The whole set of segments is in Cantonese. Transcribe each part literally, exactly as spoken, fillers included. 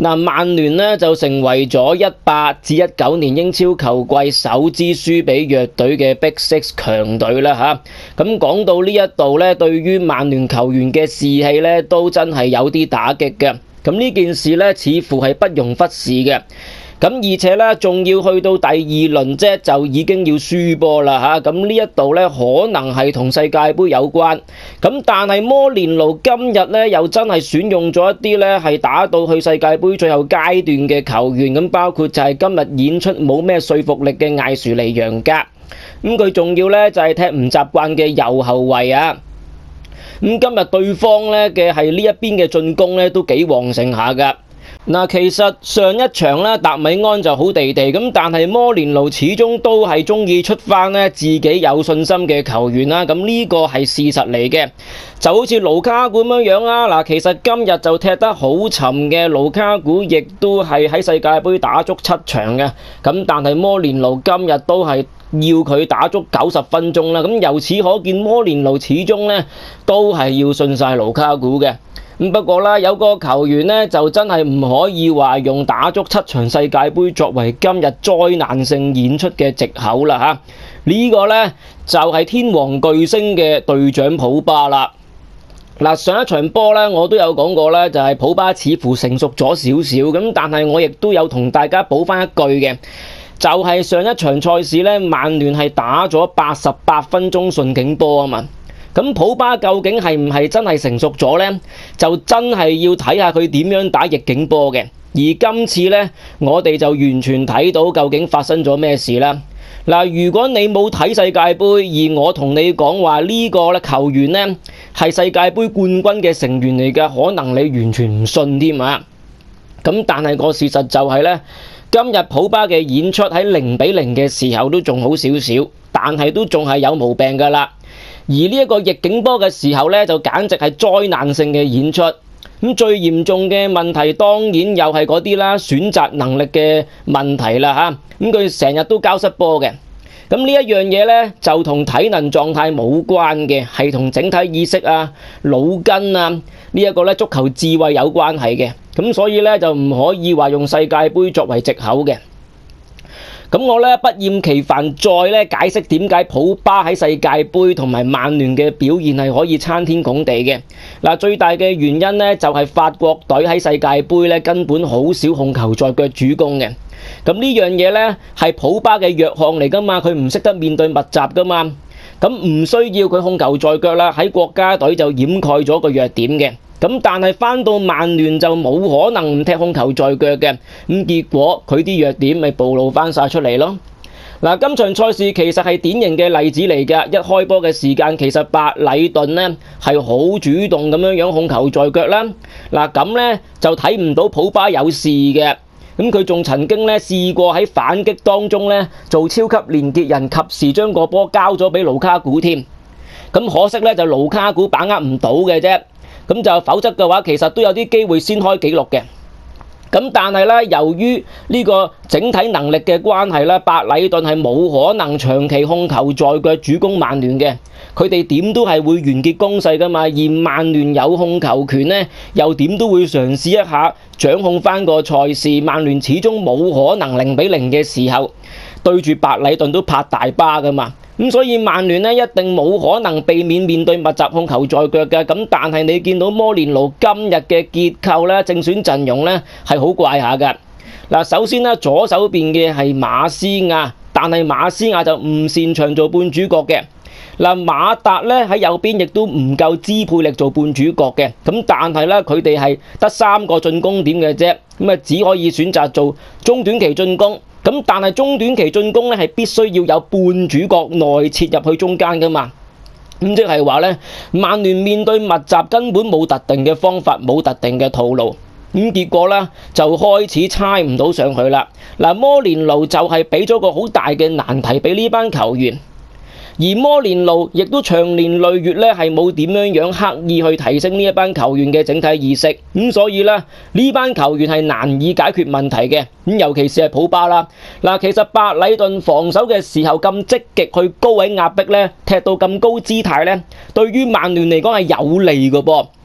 嗱，曼聯呢就成為咗一八至一九年英超球季首支輸俾弱隊嘅 Big Six 強隊啦嚇。咁講到呢一度呢，對於曼聯球員嘅士氣呢都真係有啲打擊嘅。咁呢件事呢，似乎係不容忽視嘅。咁而且咧，仲要去到第二輪啫，就已經要輸波啦嚇。咁呢一度咧，可能係同世界盃有關。咁但係摩連奴今日咧，又真係選用咗一啲咧，係打到去世界盃最後階段嘅球員。咁包括就係今日演出冇咩說服力嘅艾殊利楊格。咁佢仲要咧就係踢唔習慣嘅右後衞啊。咁今日對方咧嘅係呢一邊嘅進攻咧，都幾旺盛下㗎。嗱，其實上一場咧，達米安就好地地咁，但係摩連奴始終都係中意出翻咧自己有信心嘅球員啦。咁呢個係事實嚟嘅，就好似盧卡古咁樣樣啦。嗱，其實今日就踢得好沉嘅盧卡古，亦都係喺世界盃打足七場嘅。咁但係摩連奴今日都係要佢打足九十分鐘啦。咁由此可見，摩連奴始終咧都係要信晒盧卡古嘅。咁不過啦，有個球員呢，就真係唔可以話用打足七場世界盃作為今日災難性演出嘅藉口啦嚇。呢個呢，就係天王巨星嘅隊長普巴啦。嗱，上一場波呢，我都有講過呢，就係普巴似乎成熟咗少少咁，但係我亦都有同大家補翻一句嘅，就係上一場賽事呢，曼聯係打咗八十八分鐘順境波啊嘛。咁普巴究竟係唔係真係成熟咗呢？就真係要睇下佢點樣打逆境波嘅。而今次呢，我哋就完全睇到究竟發生咗咩事啦。嗱，如果你冇睇世界盃，而我同你講話呢個咧球員呢係世界盃冠軍嘅成員嚟嘅，可能你完全唔信添啊。咁但係個事實就係呢，今日普巴嘅演出喺零比零嘅時候都仲好少少，但係都仲係有毛病㗎啦。而呢一個逆境波嘅時候呢，就簡直係災難性嘅演出。咁最嚴重嘅問題當然又係嗰啲啦，選擇能力嘅問題啦嚇。咁佢成日都交失波嘅。咁呢一樣嘢呢，就同體能狀態冇關嘅，係同整體意識啊、腦筋啊呢一個咧足球智慧有關係嘅。咁所以呢，就唔可以話用世界盃作為藉口嘅。咁我咧不厭其煩再咧解釋點解普巴喺世界盃同埋曼聯嘅表現係可以參天拱地嘅。嗱，最大嘅原因咧就係法國隊喺世界盃咧根本好少控球在腳主攻嘅。咁呢樣嘢咧係普巴嘅弱項嚟噶嘛，佢唔識得面對密集噶嘛。咁唔需要佢控球在腳啦，喺國家隊就掩蓋咗個弱點嘅。咁但係返到曼聯就冇可能唔踢控球在腳嘅，咁結果佢啲弱點咪暴露返晒出嚟咯。嗱，今場賽事其實係典型嘅例子嚟㗎。一開波嘅時間，其實白禮頓呢係好主動咁樣樣控球在腳啦。嗱，咁呢就睇唔到普巴有事嘅。咁佢仲曾經呢試過喺反擊當中呢做超級連結人，及時將個波交咗俾盧卡古添。咁可惜呢就盧卡古把握唔到嘅啫。咁就否則嘅話，其實都有啲機會先開紀錄嘅。咁但係咧，由於呢個整體能力嘅關係咧，白禮頓係冇可能長期控球在腳主攻曼聯嘅。佢哋點都係會完結攻勢噶嘛。而曼聯有控球權呢，又點都會嘗試一下掌控翻個賽事。曼聯始終冇可能零比零嘅時候對住白禮頓都拍大巴噶嘛。咁所以曼聯咧一定冇可能避免面對密集控球在腳嘅。咁但係你見到摩連奴今日嘅結構咧，正選陣容咧係好怪下㗎。嗱，首先咧左手邊嘅係馬斯亞，但係馬斯亞就唔擅長做半主角嘅。嗱，馬達咧喺右邊亦都唔夠支配力做半主角嘅。咁但係咧佢哋係得三個進攻點嘅啫，咁啊只可以選擇做中短期進攻。咁但係中短期進攻咧係必須要有半主角內切入去中間噶嘛。咁即係話咧，曼聯面對密集根本冇特定嘅方法，冇特定嘅套路。咁結果咧就開始猜唔到上去啦。嗱，摩連奴就係俾咗個好大嘅難題俾呢班球員。而摩連奴亦都長年累月咧係冇點樣樣刻意去提升呢一班球員嘅整體意識，咁所以咧呢班球員係難以解決問題嘅。咁尤其是係普巴啦。嗱，其實白禮頓防守嘅時候咁積極去高位壓迫咧，踢到咁高姿態咧，對於曼聯嚟講係有利嘅噃。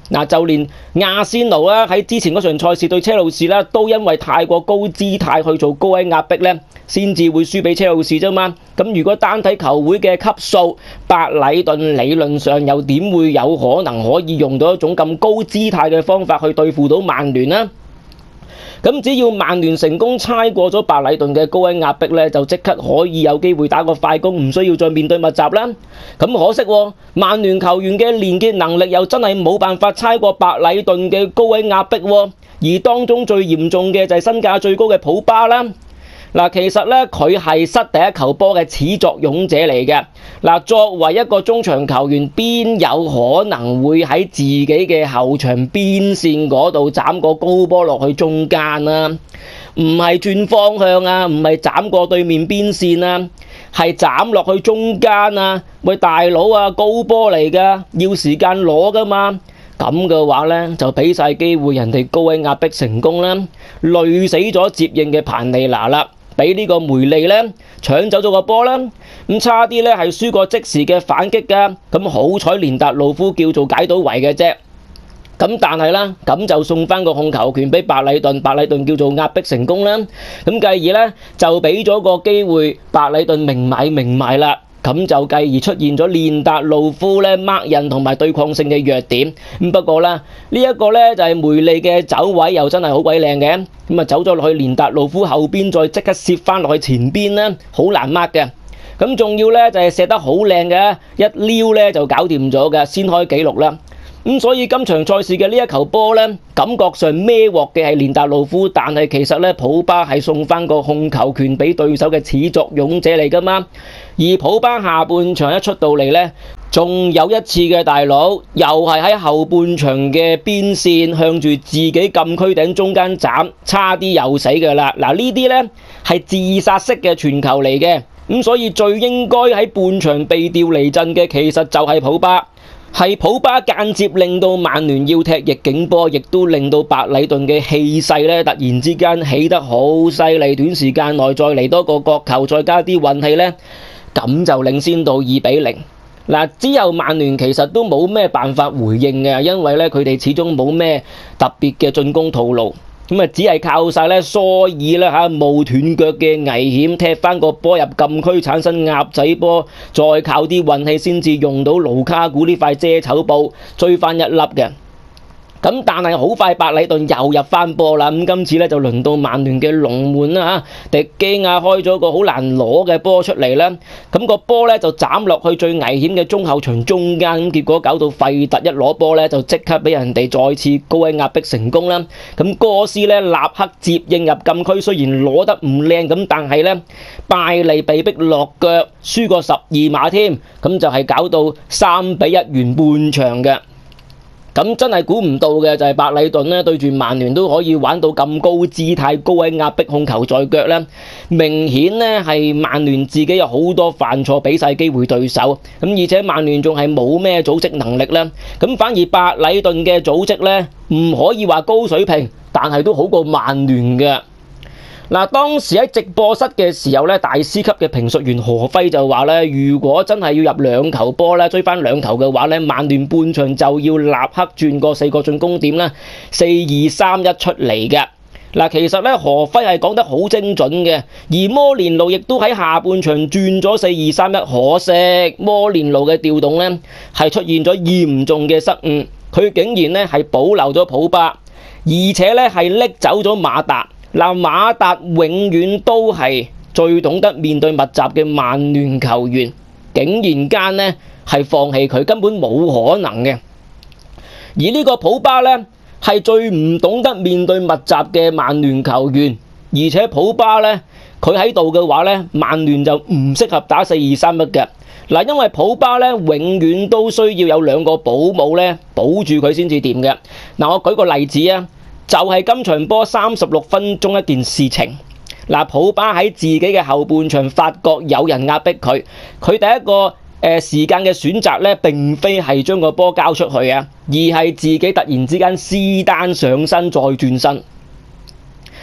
嗱，就連亞仙奴啦喺之前嗰場賽事對車路士啦，都因為太過高姿態去做高位壓迫咧，先至會輸俾車路士啫嘛。咁如果單睇球會嘅級數，白禮頓理論上又點會有可能可以用到一種咁高姿態嘅方法去對付到曼聯呢？咁只要曼聯成功猜過咗白禮頓嘅高位壓迫咧，就即刻可以有機會打個快攻，唔需要再面對密集啦。咁可惜喎，曼聯球員嘅連結能力又真係冇辦法猜過白禮頓嘅高位壓迫喎。而當中最嚴重嘅就係身價最高嘅普巴啦。嗱，其實咧佢係失第一球波嘅始作俑者嚟嘅。嗱，作為一個中場球員，邊有可能會喺自己嘅後場邊線嗰度斬個高波落去中間啊？唔係轉方向啊，唔係斬過對面邊線啊，係斬落去中間啊！喂，大佬啊，高波嚟㗎，要時間攞㗎嘛。咁嘅話呢，就俾晒機會人哋高位壓迫成功啦，累死咗接應嘅彭利拿啦。俾呢個梅利呢搶走咗個波啦，咁差啲呢係輸過即時嘅反擊㗎，咁好彩連達路夫叫做解到圍嘅啫，咁但係啦，咁就送翻個控球權俾白禮頓，白禮頓叫做壓迫成功啦，咁繼而呢，就俾咗個機會白禮頓明買明賣啦。咁就繼而出現咗連達路夫咧掹人同埋對抗性嘅弱點。咁不過啦，呢一個咧就係梅利嘅走位又真係好鬼靚嘅。咁啊走咗落去連達路夫後邊，再即刻攝翻落去前邊咧，好難掹嘅。咁仲要咧就係射得好靚嘅，一撩咧就搞掂咗嘅，先開紀錄啦。咁所以今場賽事嘅呢一球波咧，感覺上孭鑊嘅係連達路夫，但係其實咧普巴係送翻個控球權俾對手嘅始作俑者嚟噶嘛。而普巴下半場一出到嚟咧，仲有一次嘅大佬，又係喺後半場嘅邊線向住自己禁區頂中間斬，差啲又死㗎啦。嗱，呢啲咧係自殺式嘅傳球嚟嘅，咁所以最應該喺半場被調離陣嘅，其實就係普巴。係普巴間接令到曼聯要踢逆境波，亦都令到白禮頓嘅氣勢咧突然之間起得好犀利，短時間內再嚟多個角球，再加啲運氣咧，咁就領先到二比零。嗱，之後曼聯其實都冇咩辦法回應嘅，因為咧佢哋始終冇咩特別嘅進攻套路。咁啊，只係靠晒咧蘇爾啦嚇，冒斷腳嘅危險踢翻個波入禁區，產生鴨仔波，再靠啲運氣先至用到盧卡古呢塊遮醜布追翻一粒嘅。咁但係好快白禮頓又入翻波啦，咁今次咧就輪到曼聯嘅龍門啦嚇，迪基亞開咗個好難攞嘅波出嚟啦，咁個波咧就斬落去最危險嘅中後場中間，咁結果搞到費特一攞波咧就即刻俾人哋再次高位壓迫成功啦，咁哥斯咧立刻接應入禁區，雖然攞得唔靚咁，但係咧拜利被逼落腳，輸過十二碼添，咁就係搞到三比一完半場嘅。咁真係估唔到嘅就係白禮頓咧對住曼聯都可以玩到咁高姿態、高位壓迫、控球在腳咧，明顯咧係曼聯自己有好多犯錯，俾晒機會對手。咁而且曼聯仲係冇咩組織能力咧，咁反而白禮頓嘅組織咧唔可以話高水平，但係都好過曼聯嘅。嗱，當時喺直播室嘅時候咧，大師級嘅評述員何輝就話咧，如果真係要入兩球波咧，追翻兩球嘅話咧，曼聯半場就要立刻轉過四個進攻點啦，四二三一出嚟嘅。嗱，其實咧何輝係講得好精準嘅，而摩連奴亦都喺下半場轉咗四二三一，可惜摩連奴嘅調動咧係出現咗嚴重嘅失誤，佢竟然咧係保留咗普巴，而且咧係拎走咗馬達。嗱，馬達永遠都係最懂得面對密集嘅曼聯球員，竟然間呢係放棄佢，根本冇可能嘅。而呢個普巴呢係最唔懂得面對密集嘅曼聯球員，而且普巴呢，佢喺度嘅話呢，曼聯就唔適合打四二三一嘅。嗱，因為普巴呢永遠都需要有兩個保姆呢保住佢先至掂嘅。嗱，我舉個例子啊。就係今場波三十六分鐘一件事情，嗱，普巴喺自己嘅後半場發覺有人壓迫佢，佢第一個誒、呃、時間嘅選擇咧，並非係將個波交出去啊，而係自己突然之間施單上身再轉身。咁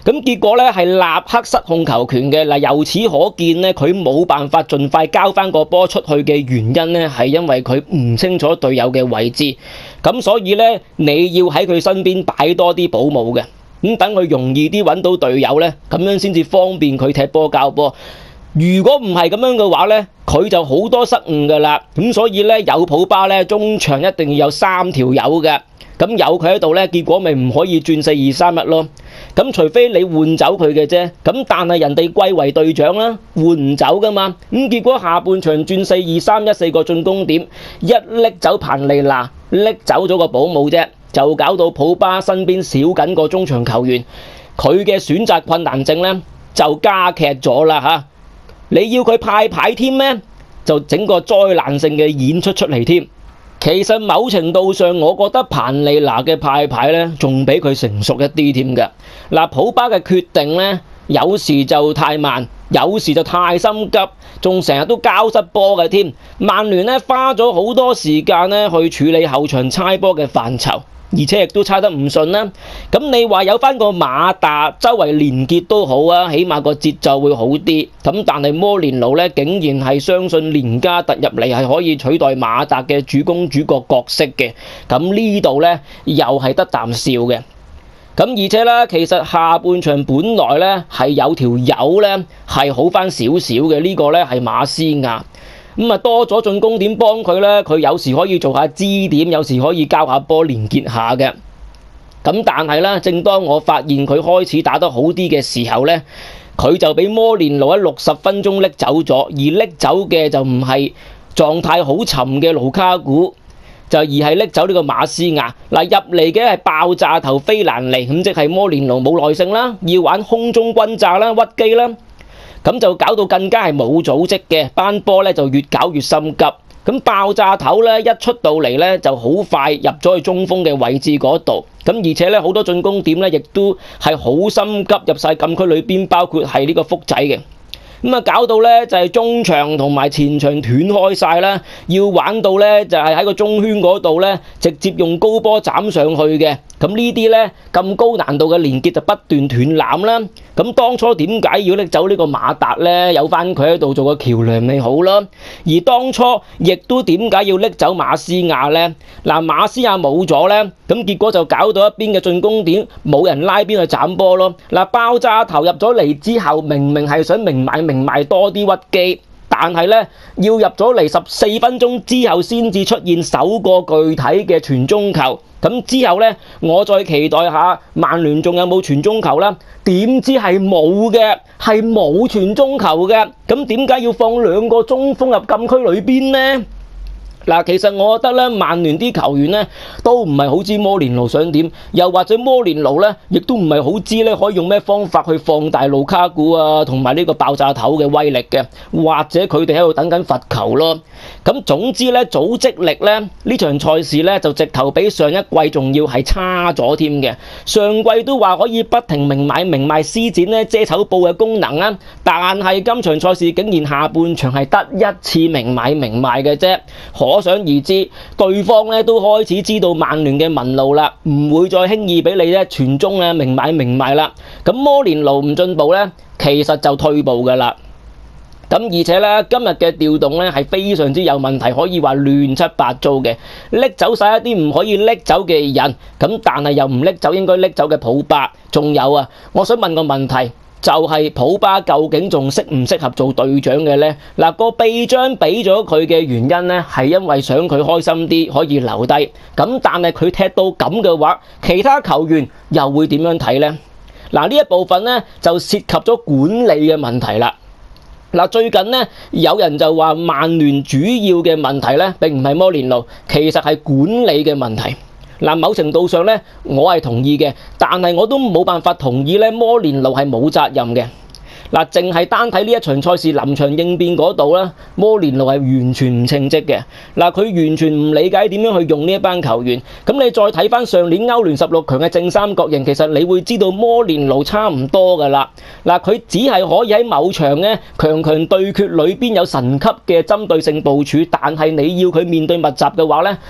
咁結果咧係立刻失控球權嘅。嗱，由此可見咧，佢冇辦法盡快交翻個波出去嘅原因咧，係因為佢唔清楚隊友嘅位置。咁所以咧，你要喺佢身邊擺多啲保姆嘅，咁等佢容易啲揾到隊友咧，咁樣先至方便佢踢波交波。如果唔係咁樣嘅話咧，佢就好多失誤噶啦。咁所以咧，有普巴咧，中場一定要有三條友嘅。咁有佢喺度咧，結果咪唔可以轉四二三一咯。咁除非你換走佢嘅啫。咁但係人哋貴為隊長啦，換唔走噶嘛。咁結果下半場轉四二三一，四個進攻點，一拎走彭利拿，拎走咗個保姆啫，就搞到普巴身邊少緊個中場球員，佢嘅選擇困難症咧就加劇咗啦嚇。你要佢派牌添咩？就整個災難性嘅演出出嚟添。其實某程度上，我覺得彭利拿嘅派牌咧，仲比佢成熟一啲添㗎。嗱，普巴嘅決定咧，有時就太慢，有時就太心急，仲成日都交失波嘅添。曼聯咧花咗好多時間咧去處理後場猜波嘅範疇，而且亦都猜得唔順啦。咁你話有翻個馬達周圍連結都好啊，起碼個節奏會好啲。咁但係摩連奴咧竟然係相信連加特入嚟係可以取代馬達嘅主攻主角角色嘅。咁呢度咧又係得啖笑嘅。咁而且咧，其實下半場本來咧係有條友咧係好翻少少嘅，呢個咧係馬斯亞。咁啊多咗進攻點幫佢咧，佢有時可以做下支點，有時可以交下波連結下嘅。咁但係咧，正當我發現佢開始打得好啲嘅時候咧，佢就俾摩連奴喺六十分鐘拎走咗，而拎走嘅就唔係狀態好沉嘅盧卡古，就而係拎走呢個馬斯亞。嗱，入嚟嘅係爆炸頭菲蘭尼，咁即係摩連奴冇耐性啦，要玩空中轟炸啦、屈機啦。咁就搞到更加係冇組織嘅，班波咧就越搞越心急。咁爆炸頭咧一出到嚟咧就好快入咗去中鋒嘅位置嗰度。咁而且咧好多進攻點咧亦都係好心急入晒禁區裏邊，包括係呢個福仔嘅。咁啊搞到咧就係中場同埋前場斷開晒啦，要玩到咧就係喺個中圈嗰度咧直接用高波斬上去嘅。咁呢啲咧咁高難度嘅連結就不斷斷纜啦。咁當初點解要拎走呢個馬達咧？有翻佢喺度做個橋梁咪好咯。而當初亦都點解要拎走馬斯亞咧？嗱，馬斯亞冇咗咧，咁結果就搞到一邊嘅進攻點冇人拉邊去斬波咯。嗱，爆炸頭入咗嚟之後，明明係想明買明賣多啲屈機，但係咧要入咗嚟十四分鐘之後先至出現首個具體嘅傳中球。咁之後咧，我再期待下曼聯仲有冇傳中球啦？點知係冇嘅，係冇傳中球嘅。咁點解要放兩個中鋒入禁區裏邊呢？嗱，其實我覺得咧，曼聯啲球員咧都唔係好知摩連奴想點，又或者摩連奴咧亦都唔係好知咧可以用咩方法去放大盧卡古啊同埋呢個爆炸頭嘅威力嘅，或者佢哋喺度等緊罰球咯。咁總之咧，組織力咧呢場賽事咧就直頭比上一季仲要係差咗添嘅。上季都話可以不停明買明賣施展咧遮醜布嘅功能啊，但係今場賽事竟然下半場係得一次明買明賣嘅啫。可想而知，對方咧都開始知道曼聯嘅紋路啦，唔會再輕易俾你咧傳中啊明買明賣啦。咁摩連奴唔進步咧，其實就退步噶啦。咁而且咧，今日嘅調動咧係非常之有問題，可以話亂七八糟嘅，拎走晒一啲唔可以拎走嘅人，咁但係又唔拎走應該拎走嘅普巴。仲有啊，我想問個問題。就係普巴究竟仲適唔適合做隊長嘅呢？嗱，個臂章俾咗佢嘅原因呢，係因為想佢開心啲，可以留低。咁但係佢踢到咁嘅話，其他球員又會點樣睇呢？嗱，呢一部分呢，就涉及咗管理嘅問題啦。嗱，最近呢，有人就話曼聯主要嘅問題呢，並唔係摩連奴，其實係管理嘅問題。嗱，某程度上咧，我係同意嘅，但係我都冇辦法同意咧，摩連奴係冇責任嘅。嗱，淨係單睇呢一場賽事臨場應變嗰度啦，摩連奴係完全唔稱職嘅。嗱，佢完全唔理解點樣去用呢一班球員。咁你再睇翻上年歐聯十六強嘅正三角形，其實你會知道摩連奴差唔多噶啦。嗱，佢只係可以喺某場咧強強對決裏邊有神級嘅針對性部署，但係你要佢面對密集嘅話咧，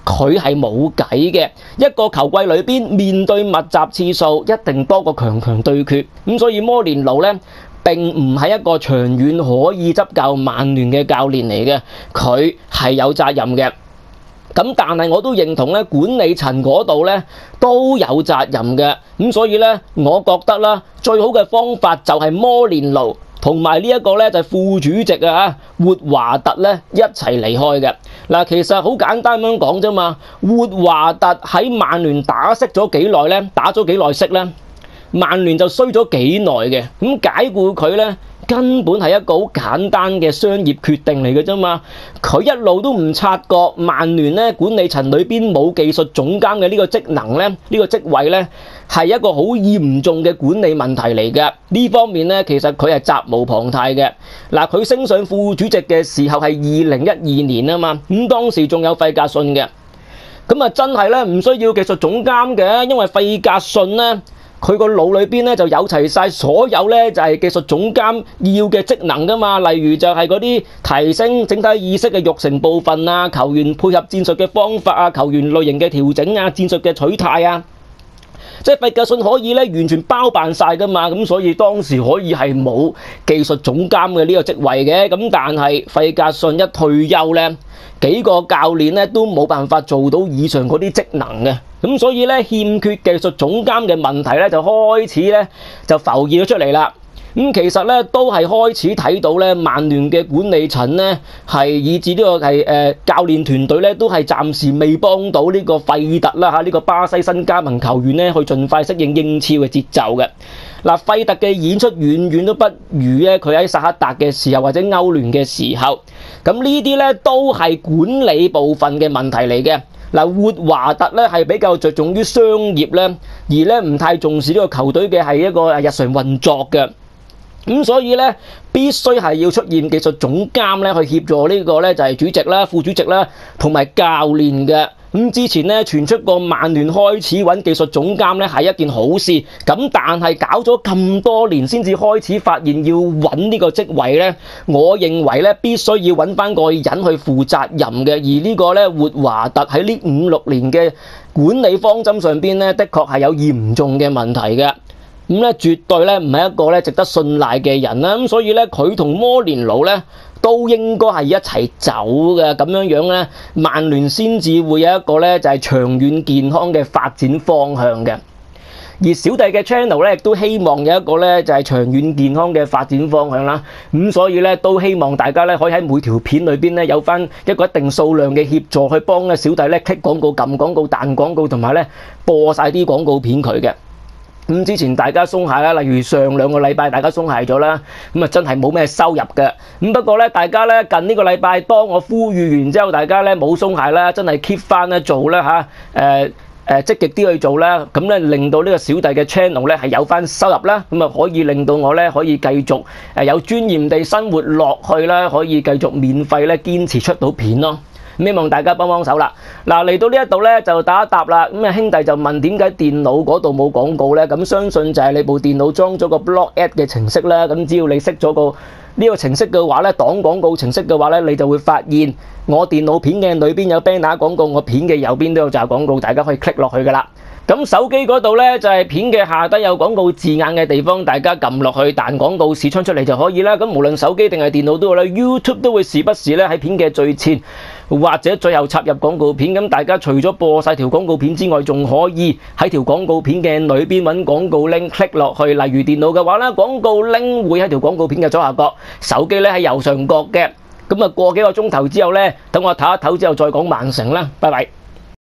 佢係冇計嘅。一個球季裏邊面對密集次數一定多過強強對決，咁所以摩連奴呢，並唔係一個長遠可以執教曼聯嘅教練嚟嘅，佢係有責任嘅。咁但係我都認同咧，管理層嗰度咧都有責任嘅。咁所以咧，我覺得啦，最好嘅方法就係摩連奴同埋呢一個咧就係副主席啊，活華特咧一齊離開嘅。嗱，其實好簡單咁樣講啫嘛。活華特喺曼聯打識咗幾耐咧？打咗幾耐識咧？曼聯就衰咗幾耐嘅。咁解僱佢咧，根本係一個好簡單嘅商業決定嚟嘅啫嘛，佢一路都唔察覺曼聯咧管理層裏邊冇技術總監嘅呢個職能咧，呢個職位咧係一個好嚴重嘅管理問題嚟嘅。呢方面咧其實佢係責無旁貸嘅。嗱，佢升上副主席嘅時候係二零一二年啊嘛，咁當時仲有費格遜嘅，咁啊真係咧唔需要技術總監嘅，因為費格遜咧。佢個腦裏邊咧就有齊晒所有咧就係技術總監要嘅職能噶嘛，例如就係嗰啲提升整體意識嘅育成部分啊，球員配合戰術嘅方法啊，球員類型嘅調整啊，戰術嘅取態啊，即係費格遜可以咧完全包辦晒噶嘛，咁所以當時可以係冇技術總監嘅呢個職位嘅，咁但係費格遜一退休咧，幾個教練咧都冇辦法做到以上嗰啲職能嘅。咁所以咧欠缺技術總監嘅問題咧就開始咧就浮現咗出嚟啦。咁其實咧都係開始睇到咧曼聯嘅管理層咧係以至呢個係誒教練團隊咧都係暫時未幫到呢個費特啦嚇，呢個巴西新加盟球員咧去盡快適應英超嘅節奏嘅。嗱，費特嘅演出遠遠都不如咧佢喺薩克達嘅時候或者歐聯嘅時候。咁呢啲咧都係管理部分嘅問題嚟嘅。嗱，活華特咧係比較着重於商業咧，而咧唔太重視呢個球隊嘅係一個日常運作嘅。咁所以咧必須係要出現技術總監咧去協助呢個咧就係主席啦、副主席啦同埋教練嘅。咁之前咧傳出過曼聯開始揾技術總監咧係一件好事，咁但係搞咗咁多年先至開始發現要揾呢個職位咧，我認為咧必須要揾翻個人去負責任嘅。而呢個咧活華特喺呢五六年嘅管理方針上邊咧，的確係有嚴重嘅問題嘅。咁咧絕對咧唔係一個咧值得信賴嘅人啦。咁所以咧佢同摩連奴咧都應該係一齊走嘅，咁樣樣咧曼聯先至會有一個咧就係長遠健康嘅發展方向嘅。而小弟嘅 channel 咧亦都希望有一個咧就係長遠健康嘅發展方向啦。咁所以咧都希望大家咧可以喺每條片裏邊咧有翻一個一定數量嘅協助，去幫咧小弟咧 click 廣告、撳廣告、彈廣告，同埋咧播晒啲廣告片佢嘅。咁之前大家鬆懈啦，例如上兩個禮拜大家鬆懈咗啦，咁啊真係冇咩收入嘅。咁不過咧，大家咧近呢個禮拜當我呼籲完之後，大家咧冇鬆懈啦，真係 keep 翻咧做啦嚇，誒誒積極啲去做啦，咁咧令到呢個小弟嘅 channel 咧係有翻收入啦，咁啊可以令到我咧可以繼續誒有尊嚴地生活落去啦，可以繼續免費咧堅持出到片咯。希望大家幫幫手啦。嗱，嚟到呢一度咧就打一答啦。咁啊兄弟就問點解電腦嗰度冇廣告咧？咁相信就係你部電腦裝咗個 Block Ad 嘅程式啦。咁只要你識咗個呢個程式嘅話咧，擋廣告程式嘅話咧，你就會發現我電腦片嘅裏邊有 banner 廣告，我片嘅右邊都有紮廣告，大家可以 click 落去噶啦。咁手機嗰度咧就係片嘅下底有廣告字眼嘅地方，大家撳落去彈廣告視窗出嚟就可以啦。咁無論手機定係電腦都好啦 ，YouTube 都會時不時咧喺片嘅最前或者最後插入廣告片。咁大家除咗播晒條廣告片之外，仲可以喺條廣告片嘅裏邊揾廣告 link click 落去。例如電腦嘅話咧，廣告 link 會喺條廣告片嘅左下角，手機咧喺右上角嘅。咁啊過幾個鐘頭之後咧，等我唞一唞之後再講完成啦。拜拜。